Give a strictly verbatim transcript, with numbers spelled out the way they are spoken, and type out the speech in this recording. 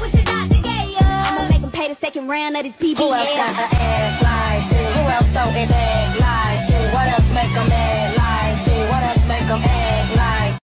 I'ma make him pay the second round of this P B L.